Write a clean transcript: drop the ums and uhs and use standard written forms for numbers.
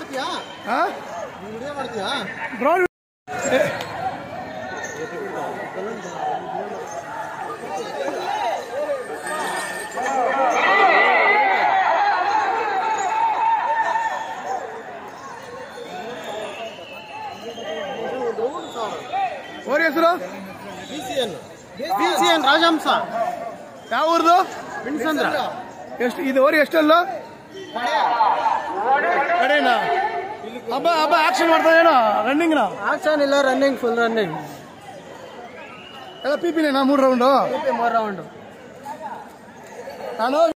Drone ಓರಿ ಹೆಸರು BCN Rajahamsa. ಯಾವ ಊರ್ದು? ಬಿಣ್ಸಂದ್ರ. ಎಷ್ಟು ಇದು ಓರಿ ಎಷ್ಟಲ್ಲ ಕಡೆನಾ? ಹಬ್ಬ ಆಕ್ಷನ್ ಮಾಡ್ತಾ ಏನೋ ರನ್ನಿಂಗ್ ಆಕ್ಷನ್ ಇಲ್ಲ, ರನ್ನಿಂಗ್ ಫುಲ್ ರನ್ನಿಂಗ್. ಎಲ್ಲ ಪಿಪಿನೇ 3 ರೌಂಡು 3 ರೌಂಡ್. ನಾನು